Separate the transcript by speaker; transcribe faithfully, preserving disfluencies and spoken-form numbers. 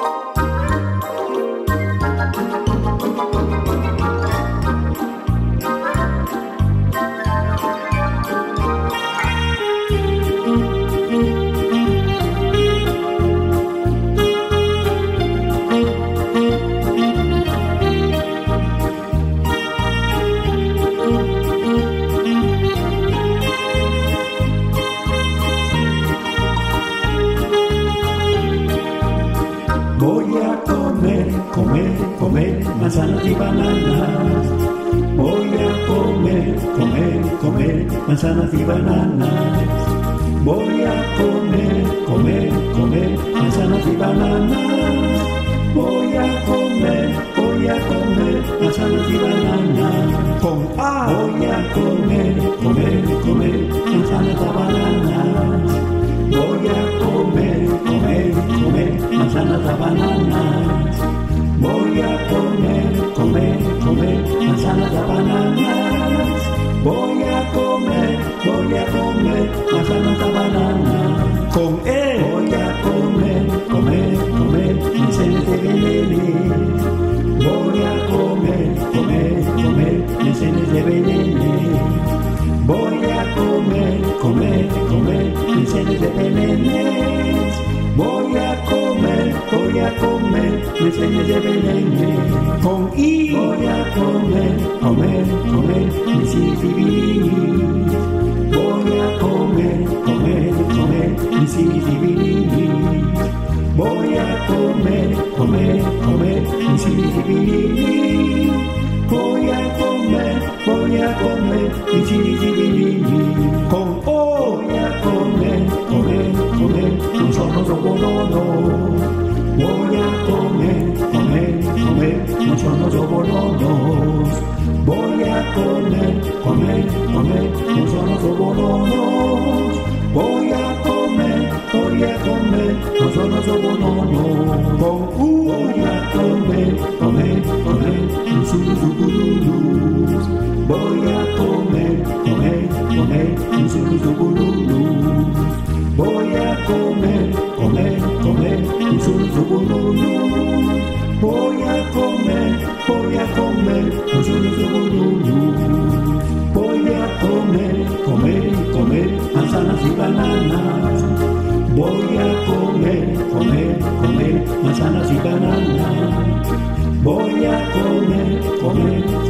Speaker 1: Voy a comer, comer, comer manzanas y bananas. Voy a comer, comer, comer manzanas y bananas. Voy a comer, comer, comer manzanas y bananas. Voy a comer, voy a comer manzanas y bananas. Con A. Voy a comer, comer, comer manzanas y bananas. Voy a comer, comer, comer manzanas y bananas. Voy a comer, comer, comer manzanas y bananas. Voy a comer, voy a comer manzanas y bananas. Con E. Voy a comer, comer, comer manzanas de Belén. Voy a comer, comer, comer manzanas de Belén. Voy a comer, comer, comer manzanas de Belén. Voy a comer, voy a comer manzanas de Belén. Con I. Voy a comer, comer, comer manzanas de Belén. Voy a comer, comer, comer manzanas de Belén. Voy a comer, comer, comer manzanas de Belén. Voy a comer, voy a comer manzanas de Belén. Con O. Voy a comer, comer, comer manzanas de bolono. Voy a comer, comer, comer manzanas de bolono. Voy a comer, comer, comer manzanas de bolono. Voy a comer, voy a comer manzanas de bolono. Con U. Voy a comer, comer, comer manzanas de bolono. Voy a comer, comer, comer manzanas de bolono. Voy a comer, comer, comer manzanas de bolono. Voy a comer, voy a comer manzanas de bolono. Voy a comer, comer, comer manzanas y bananas. Voy a comer, comer, comer manzanas y bananas. Voy a comer, comer,